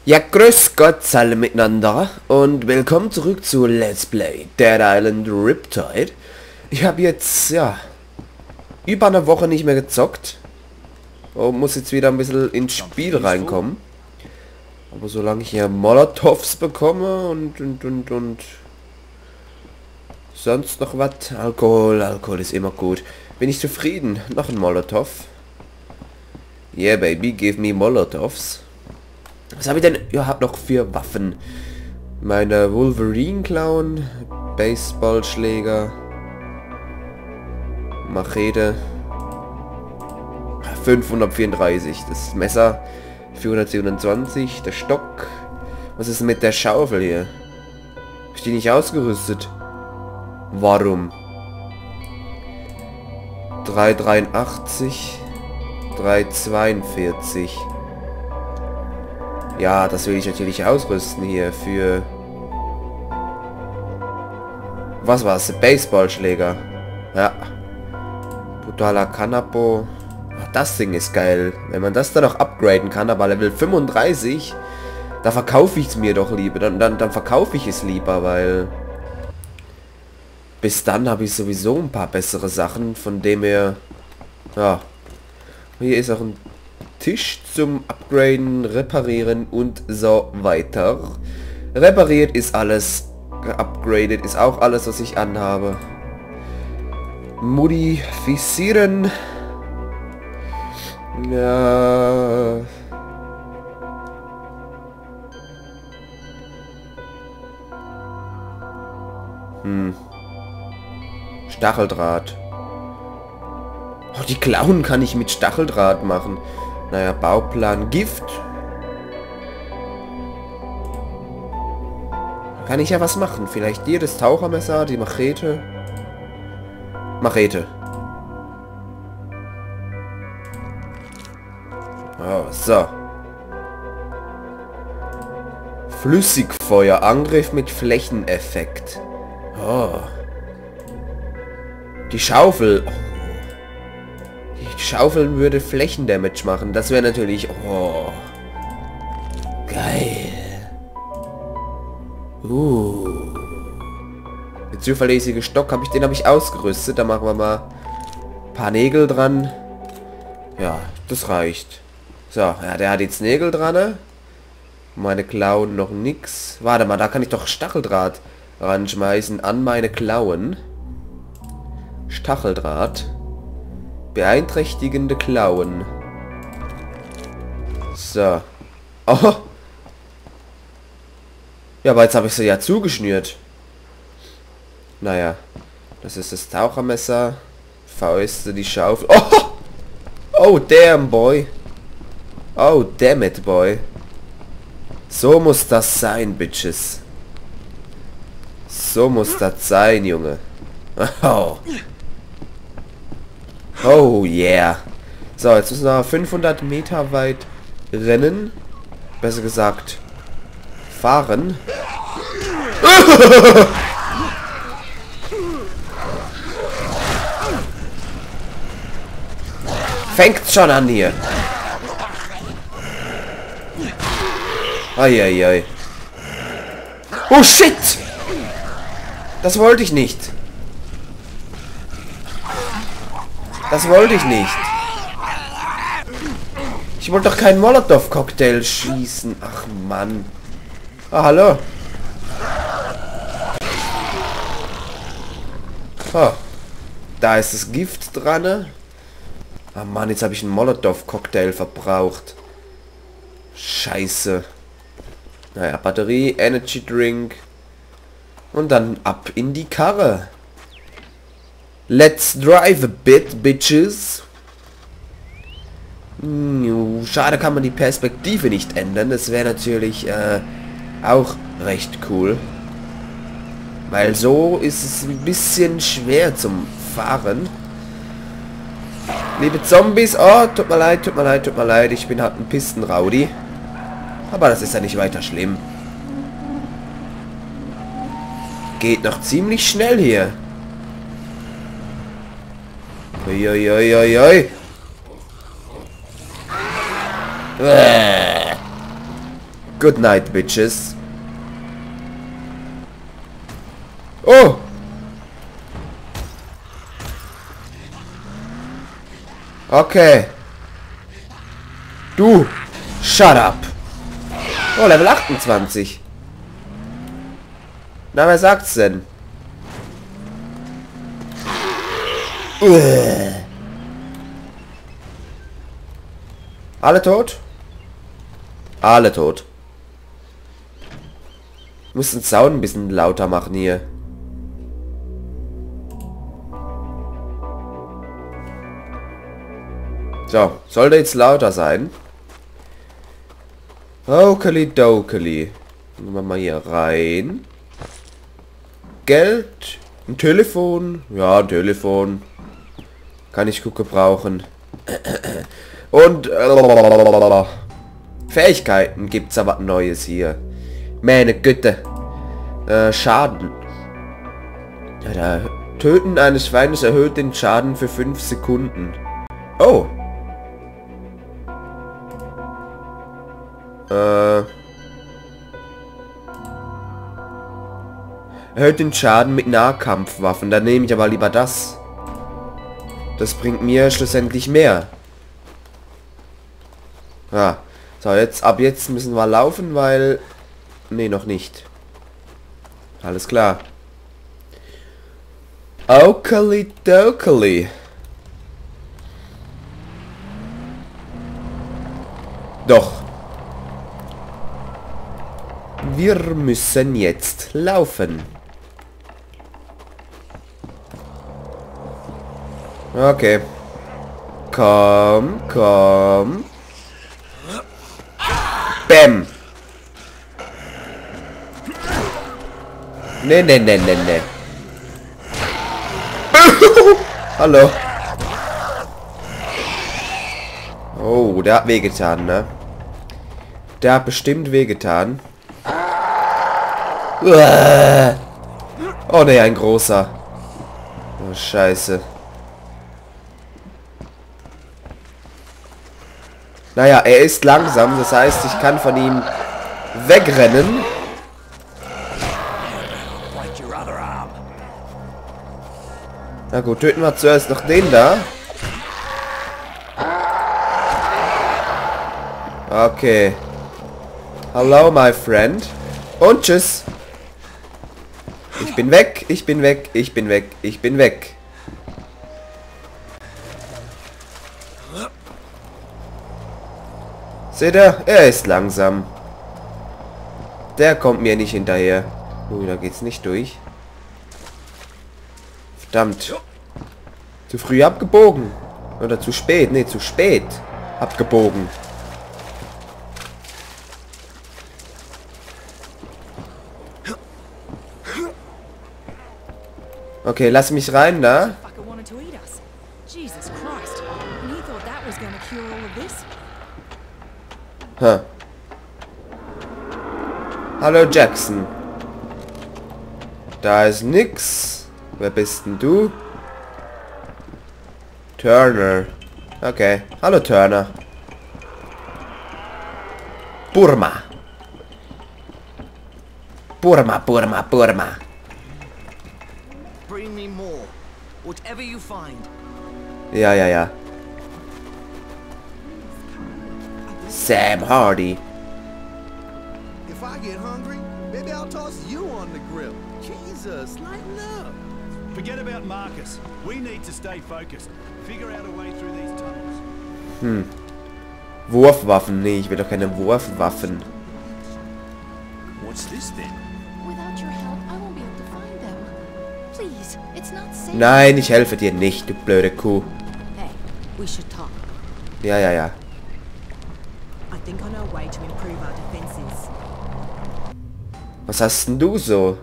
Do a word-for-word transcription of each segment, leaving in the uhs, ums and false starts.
Ja, grüß Gott alle miteinander und willkommen zurück zu Let's Play Dead Island Riptide. Ich habe jetzt, ja, über eine Woche nicht mehr gezockt und muss jetzt wieder ein bisschen ins Spiel reinkommen. Aber solange ich hier Molotovs bekomme und, und, und, und sonst noch was, Alkohol, Alkohol ist immer gut, bin ich zufrieden. Noch ein Molotov. Yeah, baby, give me Molotovs. Was habe ich denn? Ja, hab noch vier Waffen. Meine Wolverine-Klauen, Baseballschläger, Machete, fünfhundertvierunddreißig, das Messer, vierhundertsiebenundzwanzig, der Stock. Was ist mit der Schaufel hier? Ist die nicht ausgerüstet? Warum? dreihundertdreiundachtzig, dreihundertzweiundvierzig. Ja, das will ich natürlich ausrüsten hier für... Was war's? Baseballschläger. Ja. Brutaler Kanapo. Ach, das Ding ist geil. Wenn man das dann noch upgraden kann, aber Level fünfunddreißig, da verkaufe ich es mir doch lieber. Dann, dann, dann verkaufe ich es lieber, weil... Bis dann habe ich sowieso ein paar bessere Sachen, von dem her... Ja. Hier ist auch ein Tisch zum Upgraden, Reparieren und so weiter. Repariert ist alles. Geupgradet ist auch alles, was ich anhabe. Modifizieren. Ja. Hm. Stacheldraht. Oh, die Klauen kann ich mit Stacheldraht machen. Naja, Bauplan Gift. Da kann ich ja was machen. Vielleicht hier das Tauchermesser, die Machete. Machete. Oh, so. Flüssigfeuer. Angriff mit Flächeneffekt. Oh. Die Schaufel. Oh. Schaufeln würde Flächendamage machen. Das wäre natürlich... Oh. Geil. Uh. Der zuverlässige Stock, habe ich, den habe ich ausgerüstet. Da machen wir mal ein paar Nägel dran. Ja, das reicht. So, ja, der hat jetzt Nägel dran. Ne? Meine Klauen noch nix. Warte mal, da kann ich doch Stacheldraht ranschmeißen an meine Klauen. Stacheldraht. Beeinträchtigende Klauen. So. Oh. Ja, aber jetzt habe ich sie ja zugeschnürt. Naja. Das ist das Tauchermesser. Fäuste, die Schaufel. Oh! Oh, damn, boy. Oh, damn it, boy. So muss das sein, Bitches. So muss das sein, Junge. Oh. Oh yeah. So, jetzt müssen wir fünfhundert Meter weit rennen. Besser gesagt, fahren. Fängt schon an hier. Eieiei. Oh shit! Das wollte ich nicht. Das wollte ich nicht. Ich wollte doch keinen Molotow-Cocktail schießen. Ach Mann. Ah, hallo. Oh. Da ist das Gift dran. Ah Mann, jetzt habe ich einen Molotow-Cocktail verbraucht. Scheiße. Naja, Batterie, Energy Drink. Und dann ab in die Karre. Let's drive a bit, bitches. Hm, schade, kann man die Perspektive nicht ändern. Das wäre natürlich äh, auch recht cool. Weil so ist es ein bisschen schwer zum Fahren. Liebe Zombies, oh, tut mir leid, tut mir leid, tut mir leid. Ich bin halt ein Pistenraudi. Aber das ist ja nicht weiter schlimm. Geht noch ziemlich schnell hier. Uiuiuiui. Good night, bitches. Oh! Okay. Du! Shut up! Oh, Level achtundzwanzig. Na, wer sagt's denn? Uah. Alle tot? Alle tot. Ich muss den Sound ein bisschen lauter machen hier. So, sollte jetzt lauter sein. Okeli dokeli. Nehmen wir mal hier rein. Geld. Ein Telefon. Ja, ein Telefon. Kann ich gut gebrauchen. Und äh, Fähigkeiten gibt's aber Neues hier. Meine Güte. Äh, Schaden. Ja, da, Töten eines Feindes erhöht den Schaden für fünf Sekunden. Oh. Äh. Erhöht den Schaden mit Nahkampfwaffen. Dann nehme ich aber lieber das. Das bringt mir schlussendlich mehr. Ja. So, jetzt ab jetzt müssen wir laufen, weil... Nee, noch nicht. Alles klar. Okeli dokeli. Doch. Wir müssen jetzt laufen. Okay. Komm, komm. Bäm. Ne, ne, ne, ne, ne. Hallo. Oh, der hat wehgetan, ne? Der hat bestimmt wehgetan. Oh ne, ein großer. Oh, scheiße. Naja, er ist langsam, das heißt, ich kann von ihm wegrennen. Na gut, töten wir zuerst noch den da. Okay. Hello, my friend. Und tschüss. Ich bin weg, ich bin weg, ich bin weg, ich bin weg. Seht ihr? Er ist langsam. Der kommt mir nicht hinterher. Ui, da geht's nicht durch. Verdammt. Zu früh abgebogen. Oder zu spät. Ne, zu spät. Abgebogen. Okay, lass mich rein da. Huh. Hallo Jackson. Da ist nix. Wer bist denn du? Turner. Okay. Hallo Turner. Burma. Burma, Burma, Burma. Bring me more. Whatever you find. Ja, ja, ja. Sam Hardy. If I get hungry, maybe I'll toss you on the grill. Jesus, lighten up. Forget about Marcus. We need to stay focused. Figure out a way through these tunnels. Hm. Wurfwaffen. Nee, ich will doch keine Wurfwaffen. What's this then? Without your help, I won't be able to find them. Please, it's not safe. Nein, ich helfe dir nicht, du blöde Kuh. Hey, we should talk. Ja, ja, ja. I think I know a way to improve our defenses. Was hast denn du so?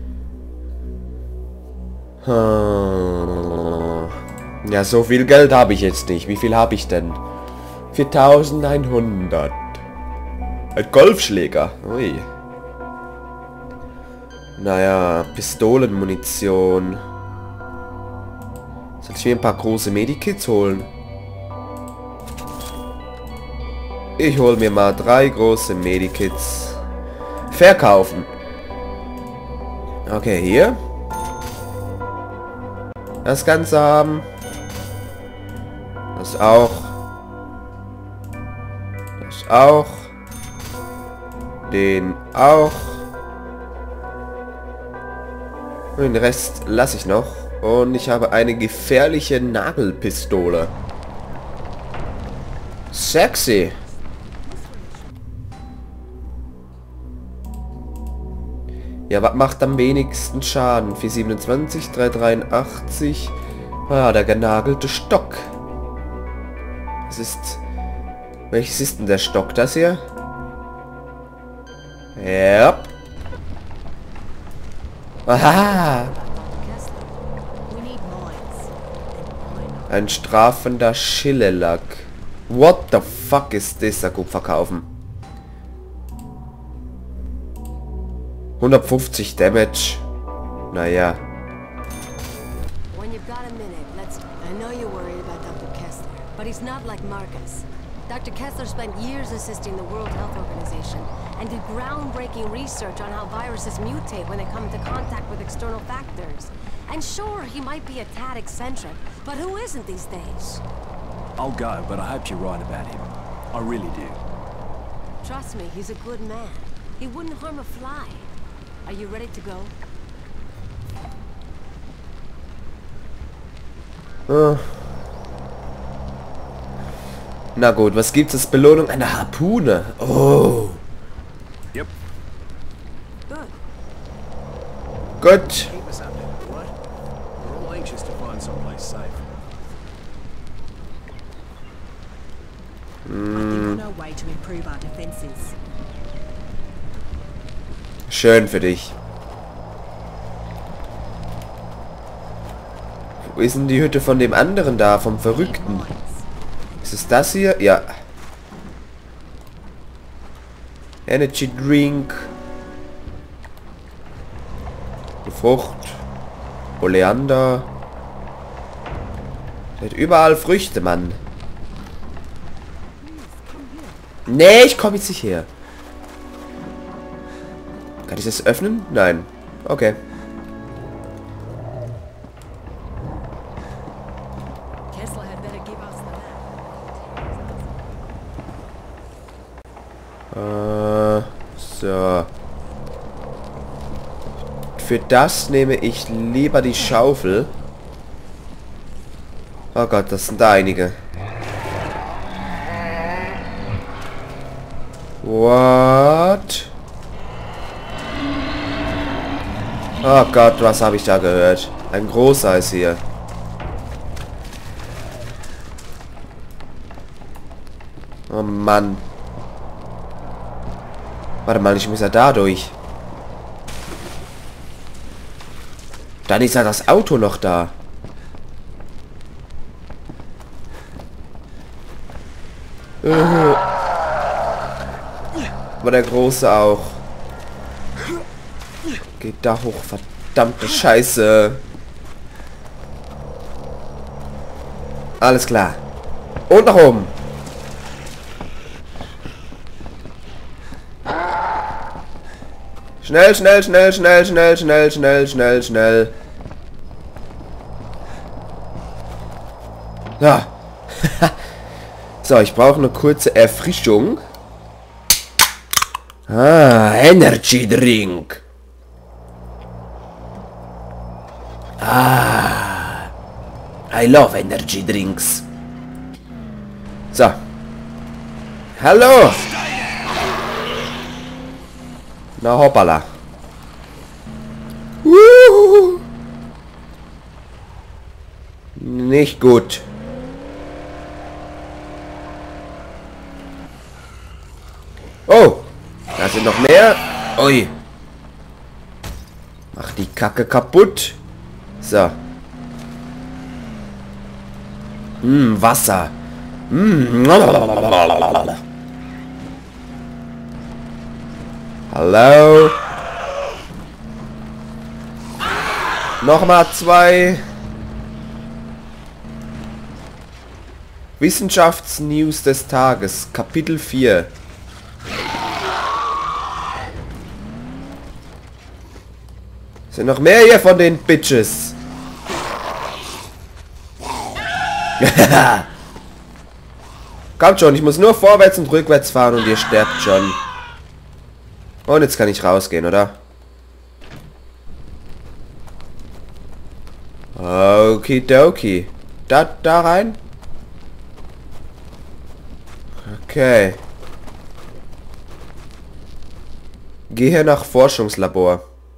Hm. Ja, so viel Geld habe ich jetzt nicht. Wie viel habe ich denn? viertausendeinhundert. Ein Golfschläger. Ui. Naja, Pistolenmunition. Soll ich mir ein paar große Medikits holen? Ich hol mir mal drei große Medikits. Verkaufen. Okay, hier. Das Ganze haben. Das auch. Das auch. Den auch. Und den Rest lasse ich noch. Und ich habe eine gefährliche Nagelpistole. Sexy. Ja, was macht am wenigsten Schaden? vier siebenundzwanzig, drei dreiundachtzig. Ah, der genagelte Stock. Das ist... Welches ist denn der Stock? Das hier? Ja. Aha. Ein strafender Schillerlack. What the fuck ist das? Da gut verkaufen. hundertfünfzig Damage. Naja. When you've got a minute, let's... I know you're worried about Doctor Kessler, but he's not like Marcus. Doctor Kessler spent years assisting the World Health Organization and did groundbreaking research on how viruses mutate when they come into contact with external factors. And sure, he might be a tad eccentric, but who isn't these days? I'll go, but I hope you're right about him. I really do. Trust me, he's a good man. He wouldn't harm a fly. Are you ready to go? Ah. Na gut, was gibt's als Belohnung? Eine Harpune. Oh. Yep. Good. Gut. Keep us up there, what? We're all anxious to find someplace safe. I think on our way to improve our defenses. Schön für dich. Wo ist denn die Hütte von dem anderen da, vom Verrückten? Ist es das hier? Ja. Energy Drink. Eine Frucht. Oleander. Der hat überall Früchte, Mann. Nee, ich komme jetzt nicht her. Kann ich das öffnen? Nein. Okay. Kessler had better give us the map. Äh, so. Für das nehme ich lieber die Schaufel. Oh Gott, das sind da einige. What? Oh Gott, was habe ich da gehört? Ein großer ist hier. Oh Mann. Warte mal, ich muss ja da durch. Dann ist ja das Auto noch da. Uh. Aber der Große auch. Geht da hoch, verdammte Scheiße. Alles klar. Und nach oben. Schnell, schnell, schnell, schnell, schnell, schnell, schnell, schnell, schnell. Ja. So, ich brauche eine kurze Erfrischung. Ah, Energy Drink. Ah, I love Energy Drinks. So. Hallo. Na hoppala. Uhuhu. Nicht gut. Oh, da sind noch mehr. Ui. Mach die Kacke kaputt. So. Hm, Wasser. Hm. Hallo. Nochmal zwei. Wissenschaftsnews des Tages. Kapitel vier. Sind noch mehr hier von den Bitches. Kommt schon, ich muss nur vorwärts und rückwärts fahren und ihr sterbt schon. Und jetzt kann ich rausgehen, oder? Okidoki. Da, da rein? Okay. Gehe nach Forschungslabor.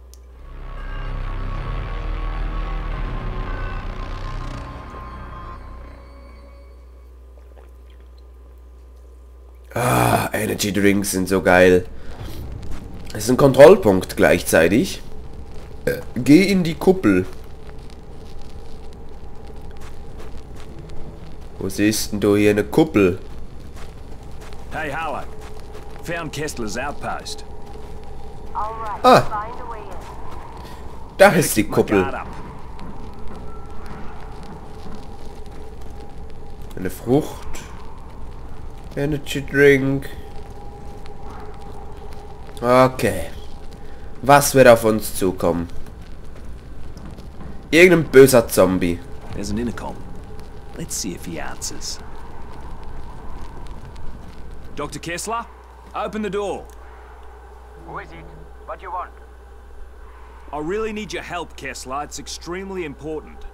Ah, Energy Drinks sind so geil. Es ist ein Kontrollpunkt gleichzeitig. Äh, geh in die Kuppel. Wo siehst denn du hier eine Kuppel? Hey, Harlow. Found Kessler's outpost. Ah. Da ist die Kuppel. Guard up. Eine Frucht. Energy Drink. Okay. Was wird auf uns zukommen? Irgendein böser Zombie. There's an intercom. Let's see if he answers. Doctor Kessler, open the door. Who is it? What do you want? I really need your help, Kessler. It's extremely important.